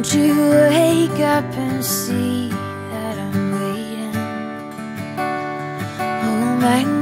Won't you wake up and see that I'm waiting? Oh, Magnolia.